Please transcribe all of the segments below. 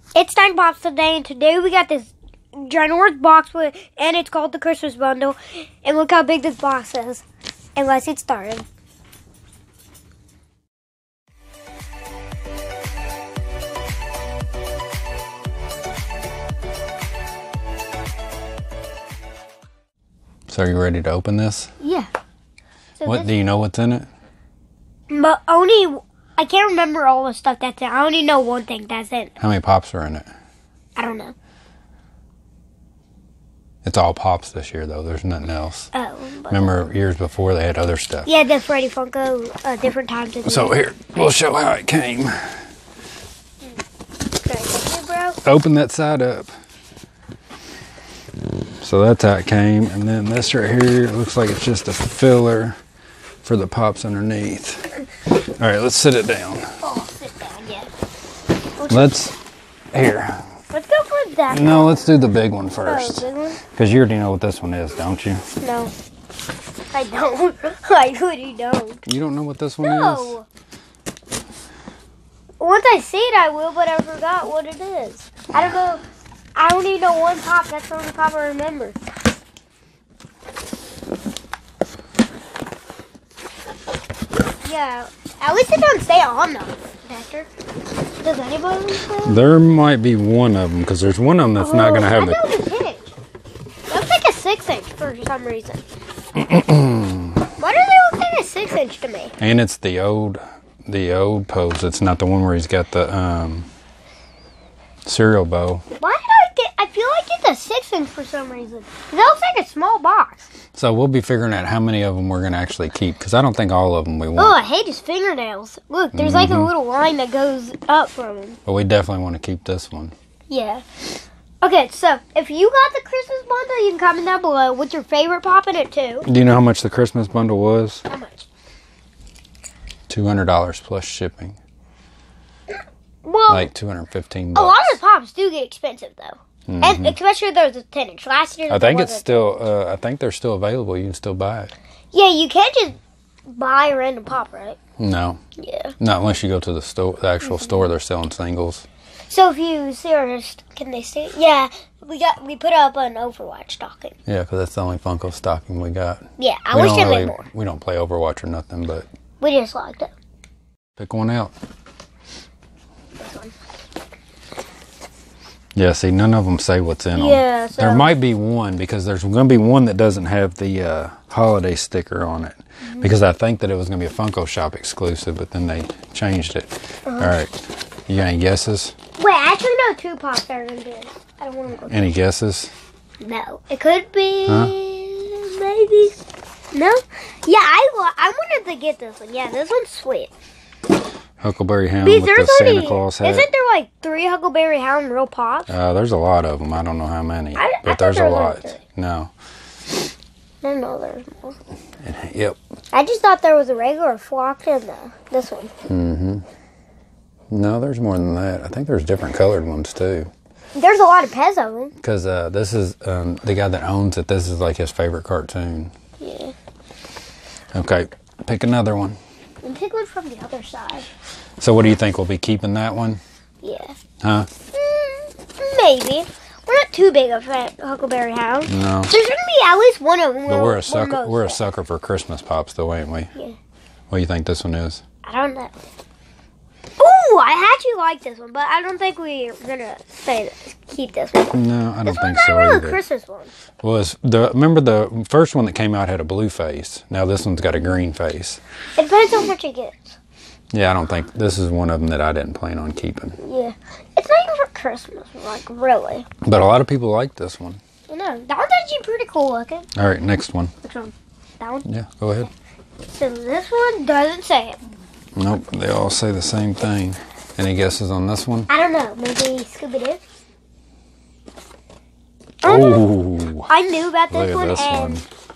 It's Nine Pops today, and today we got this ginormous box with, and it's called the Christmas bundle. And look how big this box is. And let's get started. So are you ready to open this? Yeah. So What do you know what's in it? But I can't remember all the stuff that's in it. I only know one thing that's in it. How many pops are in it? I don't know. It's all pops this year, though. There's nothing else. Oh. Remember years before they had other stuff. Yeah, the Freddy Funko, different times of the So year. here, we'll show how it came. Okay, bro. Open that side up. So that's how it came. And then this right here, it looks like it's just a filler for the pops underneath. All right, let's sit it down. Oh, sit down, yeah. Here. Let's go for that. No, let's do the big one first. Oh, big one? Because you already know what this one is, don't you? No. I don't. I really don't. You don't know what this one is? No. Once I see it, I will, but I forgot what it is. I don't know. I only know one pop. That's the only pop I remember. Yeah. At least it doesn't say on them, Hector. Does anybody say? There might be one of them, because there's one of them that's not going to have I thought it was a 10-inch. That looks like a 6-inch for some reason. Why does it look like a 6-inch to me? And it's the old pose. It's not the one where he's got the cereal bowl. Why did I feel like it's a 6-inch for some reason. That looks like a small box. So we'll be figuring out how many of them we're going to actually keep, because I don't think all of them we Oh, want. I hate his fingernails. Look, there's like a little line that goes up from him. But we definitely want to keep this one. Yeah. Okay, so if you got the Christmas bundle, you can comment down below. What's your favorite pop in it too? Do you know how much the Christmas bundle was? How much? $200 plus shipping. Well, Like $215. a lot of the pops do get expensive though. And especially if there's a 10-inch. Last year, I think it's still. I think they're still available. You can still buy it. Yeah, you can't just buy a random pop, right? No, Yeah. not unless you go to the store, the actual store. They're selling singles. So if you see our, can they see? Yeah, we put up an Overwatch stocking. Yeah, because that's the only Funko stocking we got. Yeah, I wish there was more. We don't play Overwatch or nothing, but We just liked it. pick one out. This one. Yeah, see, none of them say what's in them. Yeah, so There might be one, because there's going to be one that doesn't have the holiday sticker on it. Because I think that it was going to be a Funko Shop exclusive, but then they changed it. All right. You got any guesses? Wait, I actually know 2 pops that are in this. I don't want to go. Any guesses? No, it could be Huh? maybe. No. Yeah, I wanted to get this one. Yeah, this one's sweet. Huckleberry Hound Because with the Santa Claus hat. Isn't there like 3 Huckleberry Hound real pops? There's a lot of them. I don't know how many, I but thought there's there a was lot. only 3. No. I know there's more. Yep. I just thought there was a regular flock in this one. Mm-hmm. No, there's more than that. I think there's different colored ones too. There's a lot of pets of them. Because this is the guy that owns it. This is like his favorite cartoon. Yeah. Okay, pick another one. And pick one from the other side. So what do you think? We'll be keeping that one? Yeah. Huh? Maybe. We're not too big of a Huckleberry Hound. No. There's gonna be at least one of them. But we're a sucker. We're a sucker for Christmas pops, though, ain't we? Yeah. What do you think this one is? I don't know. Ooh, I actually like this one, but I don't think we're gonna keep this one. No, I don't think This so one's not really either. a Christmas one. Remember the first one that came out had a blue face. Now this one's got a green face. It depends on what you get. Yeah, I don't think this is one of them that I didn't plan on keeping. Yeah. It's not even for Christmas, like, really. But a lot of people like this one. I know. That one's actually pretty cool looking. All right, next one. Which one? That one? Yeah, go ahead. So this one doesn't say it. Nope, they all say the same thing. Any guesses on this one? I don't know. Maybe Scooby-Doo? Oh, I knew about look this at one. this And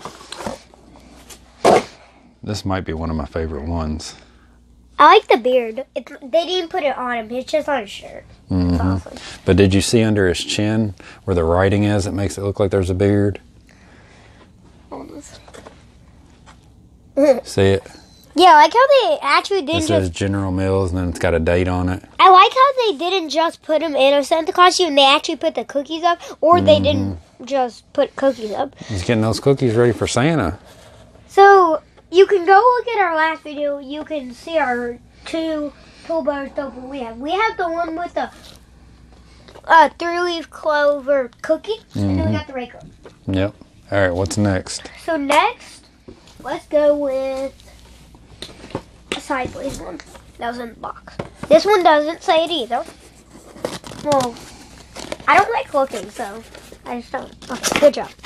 one. This might be one of my favorite ones. I like the beard. They didn't put it on him. It's just on his shirt. It's awesome. But did you see under his chin where the writing is? It makes it look like there's a beard. Almost. See it? Yeah, I like how they actually didn't It says General Mills, and then it's got a date on it. I like how they didn't just put him in a Santa costume. They actually put the cookies up, or they didn't just put cookies up. He's getting those cookies ready for Santa. So you can go look at our last video. You can see our 2 toolbar stuff we have. We have the one with the 3-leaf clover cookie, and then we got the Rayco. Yep. All right, what's next? So next, let's go with a sideways one that was in the box. This one doesn't say it either. Well, I don't like looking, so I just don't. Okay, good job.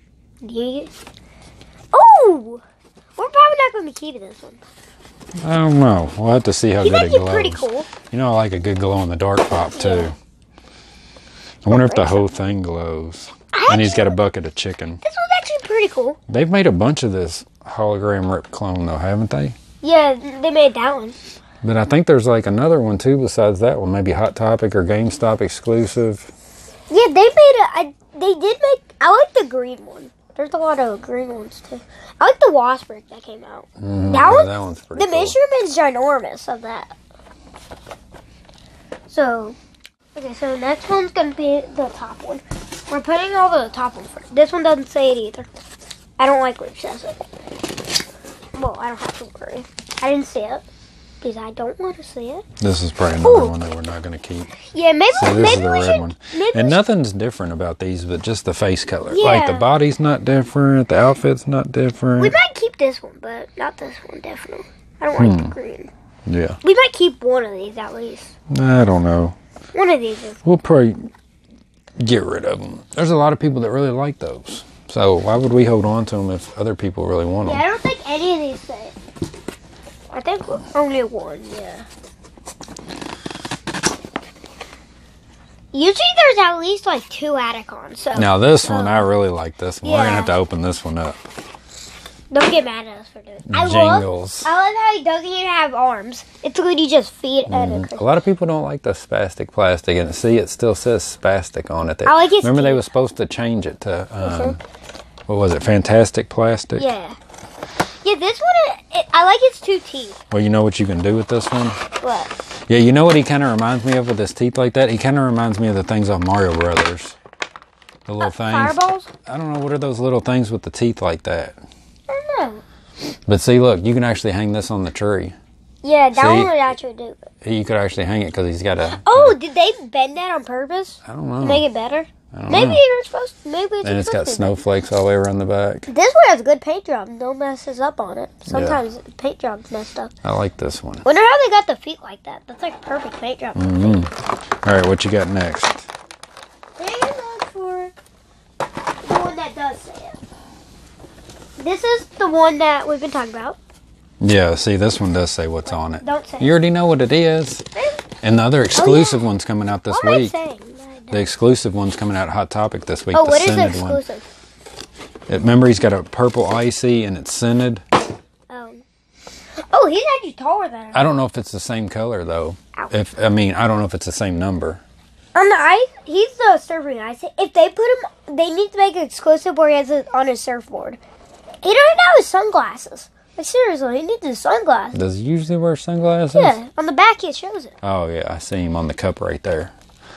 Oh! We're probably not going to be keeping this one. I don't know. We'll have to see how He's good it glows. pretty cool. You know, I like a good glow-in-the-dark pop, too. Yeah. I wonder if the whole thing glows. And he's got a bucket of chicken. This one's actually pretty cool. They've made a bunch of this hologram Rip clone, though, haven't they? Yeah, they made that one. But I think there's like another one, too, besides that one. Maybe Hot Topic or GameStop exclusive. Yeah, they made they did make... I like the green one. There's a lot of green ones, too. I like the wasp rig that came out. That one's pretty The cool. measurement's ginormous of that. So... Okay, so next one's going to be the top one. We're putting all the top one first. This one doesn't say it either. I don't like where it says it. Well, I don't have to worry. I didn't see it. Because I don't want to see it. This is probably another one that we're not going to keep. Yeah, maybe, So this is maybe the we red should... one. Maybe And we nothing's different about these, but just the face color. Yeah. Like the body's not different, the outfit's not different. We might keep this one, but not this one, definitely. I don't like the green. Yeah. We might keep one of these at least. I don't know. One of these is... We'll probably get rid of them. There's a lot of people that really like those. So why would we hold on to them if other people really want them? Yeah, I don't think any of these say it. I think only one, yeah. Usually there's at least like 2 Atticons, so... Now this one, I really like this one. We're going to Yeah. have to open this one up. Don't get mad at us for doing it. Jingles. I love how he doesn't even have arms. It's literally just feet and a... A lot of people don't like the spastic plastic, and see, it still says spastic on it. I like his Remember, they teeth. were supposed to change it to, what was it, Fantastic Plastic? Yeah. Yeah, this one, I like its 2 teeth. Well, you know what you can do with this one? What? Yeah, you know what he kind of reminds me of with his teeth like that? He kind of reminds me of the things on Mario Brothers. The little things. Fireballs? I don't know, what are those little things with the teeth like that? I don't know. But see, look, you can actually hang this on the tree. Yeah, that See? one would actually do it. You could actually hang it because he's got a... Oh, did they bend that on purpose? I don't know. To make it better? I don't Maybe know. you're supposed to. Maybe it's And it's got supposed to be. snowflakes all the way around the back. This one has a good paint job. No messes up on it. Sometimes the paint job's messed up. I like this one. Wonder how they got the feet like that. That's like perfect paint job. All right, what you got next? We're gonna look for the one that does say it. This is the one that we've been talking about. Yeah, see, this one does say what's on it. Don't say You already know what it is. And the other exclusive one's coming out this What am I week. saying? The exclusive one's coming out Hot Topic this week. Oh, the what is the scented one. exclusive? Remember, he's got a purple icy and it's scented. Oh, he's actually taller than her. I don't know if it's the same color though. Ow. I don't know if it's the same number. On the ice, he's the surfing ice. If they put him, they need to make an exclusive where he has it on his surfboard. He doesn't have his sunglasses. Like, seriously, he needs his sunglasses. Does he usually wear sunglasses? Yeah, on the back it shows it. Oh yeah, I see him on the cup right there.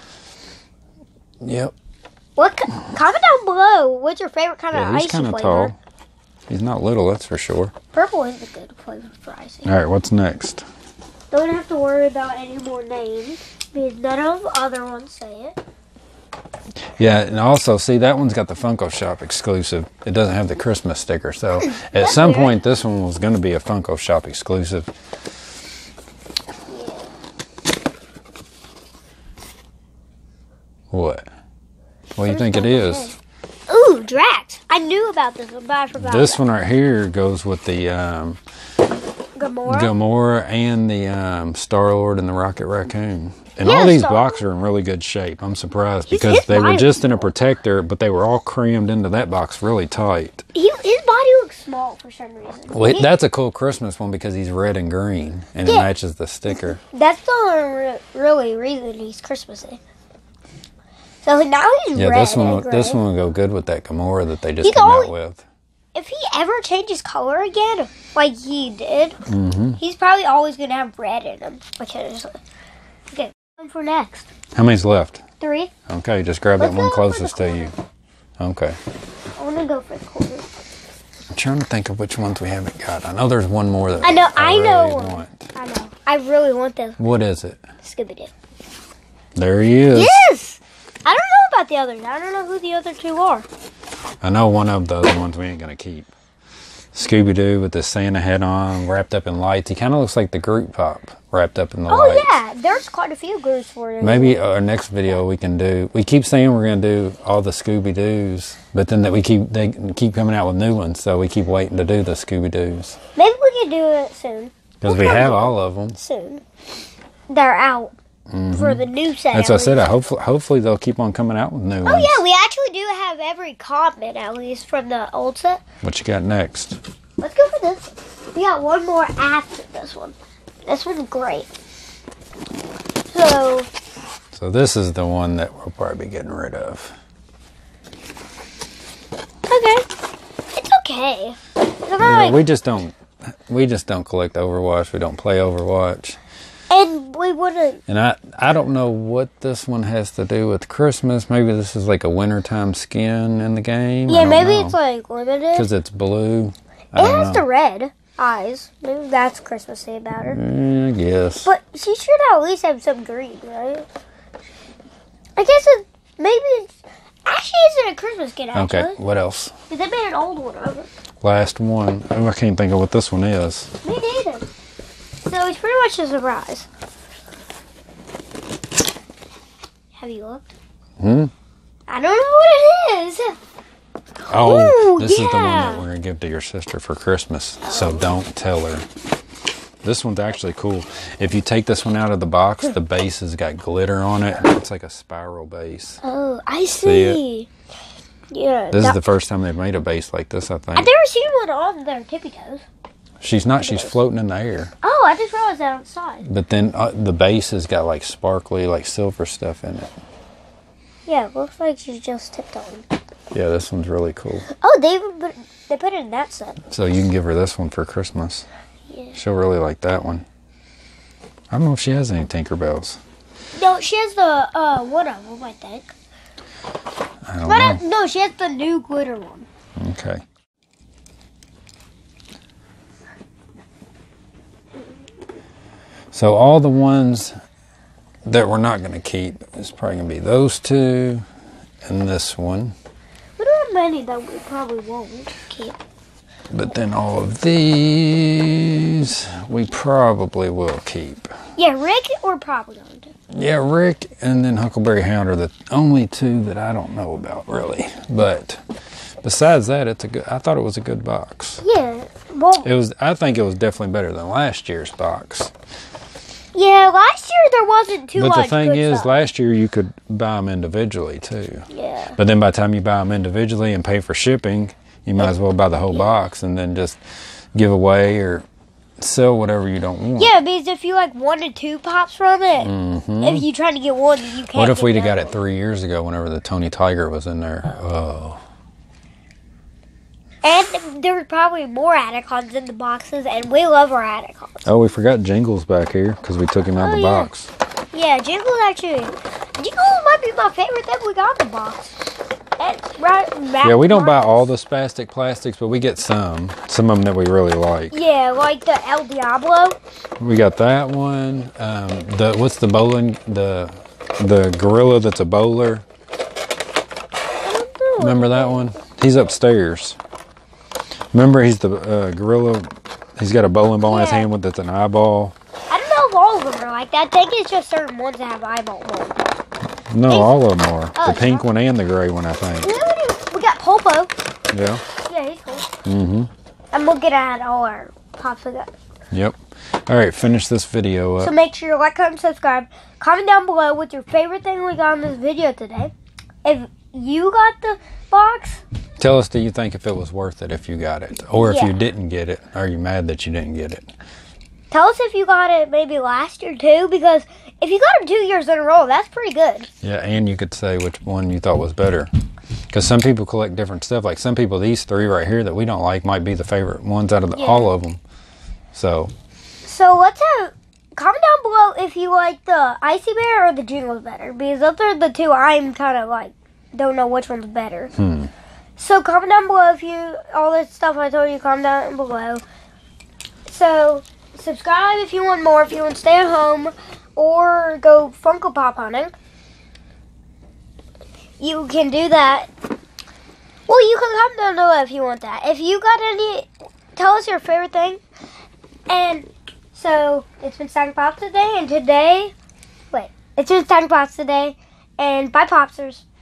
Yep. Comment down below. What's your favorite kind of Yeah, he's icy kind of flavor? tall. He's not little, that's for sure. Purple is a good flavor for icy. All right, what's next? Don't have to worry about any more names because none of the other ones say it. Yeah, and also, see, that one's got the Funko Shop exclusive. It doesn't have the Christmas sticker, so at some weird. point, this one was going to be a Funko Shop exclusive. What? What do you think it is? Ooh, Drax. I knew about this one, but I forgot. This one right here goes with the Gamora. Gamora and the Star-Lord and the Rocket Raccoon. And Yeah, all these Star-Lord. boxes are in really good shape. I'm surprised His because they were body just was in a protector, but they were all crammed into that box really tight. His body looks small for some reason. Well, that's a cool Christmas one because he's red and green, and it Yeah. matches the sticker. That's the only really reason he's Christmassy. So now he's Yeah, red this one and gray. this one will go good with that Gamora that they just He's came always- out with. if he ever changes color again, like he did, he's probably always gonna have red in him. Okay, one for next. How many's left? 3. Okay, just grab that one closest to you. Okay. I want to go for the corner. I'm trying to think of which ones we haven't got. I know there's one more that I know. I really want. I know. I really want this. What is it? Scooby-Doo. There he is. Yes! I don't know about the others. I don't know who the other 2 are. I know one of the other ones we ain't going to keep. Scooby-Doo with the Santa head on, wrapped up in lights. He kind of looks like the Groot Pop, wrapped up in the lights. Oh, yeah. There's quite a few Groots for you. Maybe our next video we can do... We keep saying we're going to do all the Scooby-Doos, but then they keep coming out with new ones, so we keep waiting to do the Scooby-Doos. Maybe we can do it soon. Because we have all of them. Soon. They're out for the new set. That's what I said. Hopefully they'll keep on coming out with new ones. Oh, yeah. We actually do have every comment, at least, from the old set. What you got next? Let's go for this. We got one more after this one. This one's great. So this is the one that we'll probably be getting rid of. Okay. It's okay. Yeah, we just don't collect Overwatch. We don't play Overwatch. And we wouldn't. And I don't know what this one has to do with Christmas. Maybe this is like a wintertime skin in the game. Yeah, maybe it's like limited. Because it's blue. It has the red eyes. Maybe that's Christmassy about her. I guess. But she should at least have some green, right? I guess maybe it's... Actually, it's a Christmas skin, actually. Okay, what else? Because they made an old one of it. Last one. Oh, I can't think of what this one is. Me neither. So it's pretty much a surprise. Have you looked? I don't know what it is. Oh, this is the one that we're going to give to your sister for Christmas. So don't tell her. This one's actually cool. If you take this one out of the box, the base has got glitter on it. It's like a spiral base. Oh, I see. Yeah. This is the first time they've made a base like this, I think. I've never seen one on their tippy toes. She's not. She's floating in the air. Oh, I just realized that outside. But then the base has got like sparkly, like silver stuff in it. Yeah, it looks like she's just tipped on. Yeah, this one's really cool. Oh, they put it in that set. So you can give her this one for Christmas. Yeah. She'll really like that one. I don't know if she has any Tinkerbells. No, she has the one of them, I think. I don't know. No, she has the new glitter one. Okay. So all the ones that we're not going to keep is probably going to be those 2 and this one. We don't have many that we probably won't keep. But then all of these we probably will keep. Yeah, Rick we're probably going to. Yeah, Rick and then Huckleberry Hound are the only 2 that I don't know about really. But besides that, I thought it was a good box. Yeah, well, I think it was definitely better than last year's box. Yeah, last year there wasn't too much. But the thing is, stuff. last year you could buy them individually too. Yeah. But then by the time you buy them individually and pay for shipping, you might as well buy the whole box and then just give away or sell whatever you don't want. Yeah, because if you like 1 or 2 pops from it, if you try to get one, you can't. What if we'd have got it 3 years ago whenever the Tony Tiger was in there? Oh. And there were probably more Atticons in the boxes, and we love our Atticons. Oh, we forgot Jingles back here because we took him out of the box. Yeah, Jingles might be my favorite that we got in the box. Yeah, we don't buy all the spastic plastics, but we get some of them that we really like. Yeah, like the El Diablo. We got that one. What's the bowling? The gorilla that's a bowler. Remember that one? He's upstairs. Remember, he's the gorilla. He's got a bowling ball in his hand with an eyeball. I don't know if all of them are like that. I think it's just certain ones that have eyeball ones. No, all of them are. The pink one and the gray one, I think. We got Popo. Yeah. Yeah, he's cool. I'm looking at all our pops we got. Yep. All right, finish this video up. So make sure you like, comment, subscribe. Comment down below what's your favorite thing we got in this video today. If you got the box, tell us, do you think if it was worth it if you got it? Or if you didn't get it, are you mad that you didn't get it? Tell us if you got it maybe last year too, because if you got it 2 years in a row, that's pretty good. Yeah, and you could say which one you thought was better. Because some people collect different stuff. Like some people, these three right here that we don't like might be the favorite ones out of all of them. So let's comment down below if you like the Icy Bear or the Jingles better. Because those are the two I'm kind of like, don't know which one's better. So comment down below if you, all this stuff I told you, comment down below. So subscribe if you want more, if you want to stay at home or go Funko Pop hunting. You can do that. Well, you can comment down below if you want that. If you got any, tell us your favorite thing. And so it's been Stacking Pops today, and it's been Stacking Pops today, and bye Popsters.